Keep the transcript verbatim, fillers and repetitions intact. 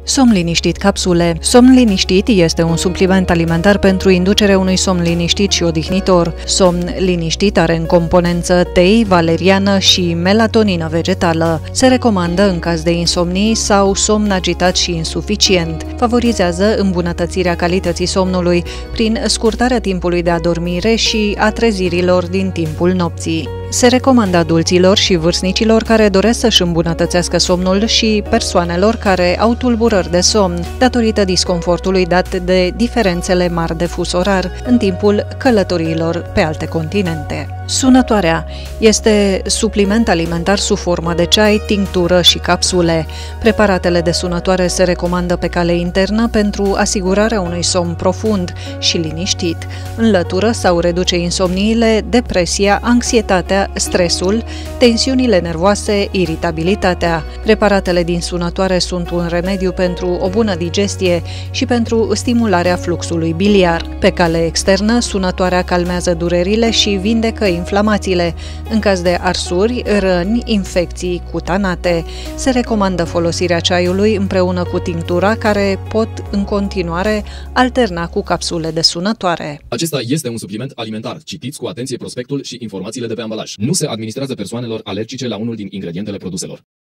Somn liniștit capsule. Somn liniștit este un supliment alimentar pentru inducerea unui somn liniștit și odihnitor. Somn liniștit are în componență tei, valeriană și melatonină vegetală. Se recomandă în caz de insomnii sau somn agitat și insuficient. Favorizează îmbunătățirea calității somnului prin scurtarea timpului de adormire și a trezirilor din timpul nopții. Se recomandă adulților și vârstnicilor care doresc să-și îmbunătățească somnul și persoanelor care au tulburări de somn, datorită disconfortului dat de diferențele mari de fus orar în timpul călătoriilor pe alte continente. Sunătoarea este supliment alimentar sub formă de ceai, tinctură și capsule. Preparatele de sunătoare se recomandă pe cale internă pentru asigurarea unui somn profund și liniștit. Înlătură sau reduce insomniile, depresia, anxietatea, stresul, tensiunile nervoase, iritabilitatea. Preparatele din sunătoare sunt un remediu pentru o bună digestie și pentru stimularea fluxului biliar. Pe cale externă, sunătoarea calmează durerile și vindecă inflamațiile. În caz de arsuri, răni, infecții cutanate, se recomandă folosirea ceaiului împreună cu tinctura, care pot în continuare alterna cu capsule de sunătoare. Acesta este un supliment alimentar. Citiți cu atenție prospectul și informațiile de pe ambalaj. Nu se administrează persoanelor alergice la unul din ingredientele produselor.